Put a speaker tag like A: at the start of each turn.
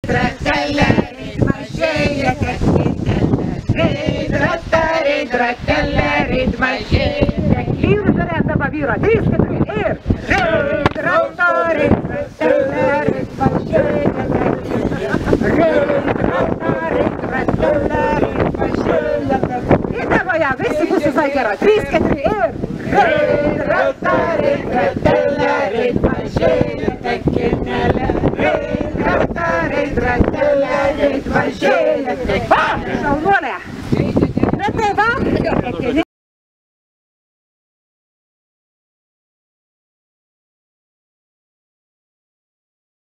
A: Tratella, ritmašėja, ritratella, ritmašėja. Lyru darėdama vyro, 3, 4 ir ritratella, ritmašėja, ritratella, ritmašėja. Įdavoje visi bus visai gera, 3, 4 ir ritratella, ritmašėja, tekinėlė. Šaunuolė! Bet tai va!